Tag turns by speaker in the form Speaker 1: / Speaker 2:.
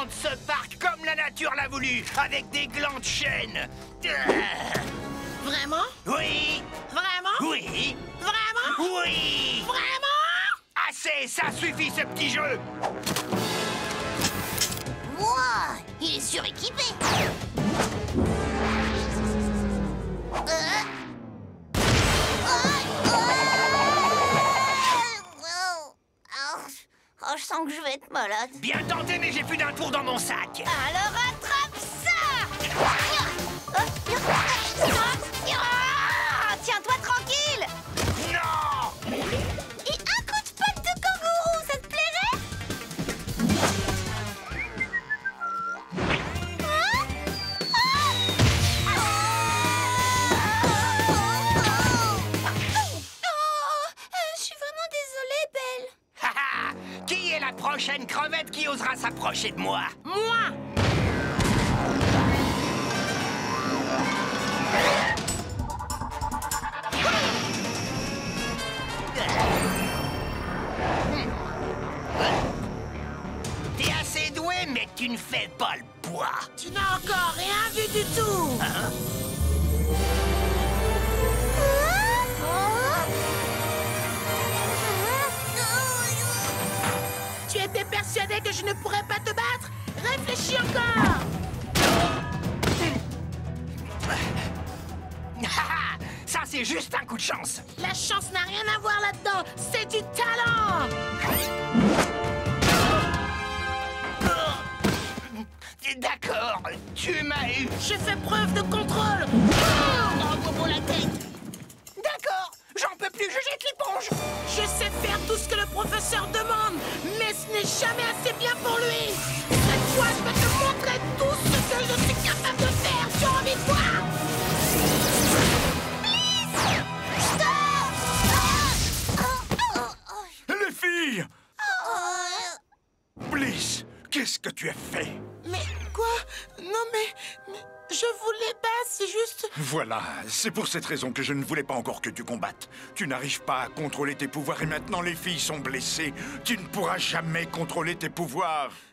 Speaker 1: de ce parc comme la nature l'a voulu, avec des glands de chêne.
Speaker 2: Vraiment?
Speaker 1: Oui.
Speaker 2: Vraiment?
Speaker 1: Oui.
Speaker 2: Vraiment?
Speaker 1: Oui.
Speaker 2: Vraiment?
Speaker 1: Assez, ça suffit ce petit jeu.
Speaker 3: Ouah, il est suréquipé. Oh, je sens que je vais être malade.
Speaker 1: Bien tenté, mais j'ai plus d'un tour dans mon sac.
Speaker 3: Alors attrape ça! Tiens-toi tranquille!
Speaker 1: Non!
Speaker 3: Et un coup de patte de kangourou, ça te plairait? Je suis vraiment désolée, Belle.
Speaker 1: Haha! Qui est la prochaine crevette qui osera s'approcher de moi?
Speaker 2: Moi!
Speaker 1: T'es assez doué, mais tu ne fais pas le poids.
Speaker 2: Tu n'as encore rien vu du tout! Tu étais persuadé que je ne pourrais pas te battre? Réfléchis encore!
Speaker 1: Haha! Ça, c'est juste un coup de chance.
Speaker 2: La chance n'a rien à voir là-dedans, c'est du talent!
Speaker 1: D'accord, tu m'as eu.
Speaker 2: Je fais preuve de contrôle!
Speaker 3: Oh, pour la tête.
Speaker 1: D'accord, j'en peux plus, je jette l'éponge.
Speaker 2: Je sais faire tout ce que le professeur demande, mais ce n'est jamais assez bien pour lui! Cette fois, je vais te montrer tout ce que je suis capable de faire! Tu as envie de voir?
Speaker 4: Les filles! Bliss, qu'est-ce que tu as fait?
Speaker 2: Mais quoi? Non mais je voulais pas, c'est juste...
Speaker 4: Voilà, c'est pour cette raison que je ne voulais pas encore que tu combattes. Tu n'arrives pas à contrôler tes pouvoirs et maintenant les filles sont blessées. Tu ne pourras jamais contrôler tes pouvoirs.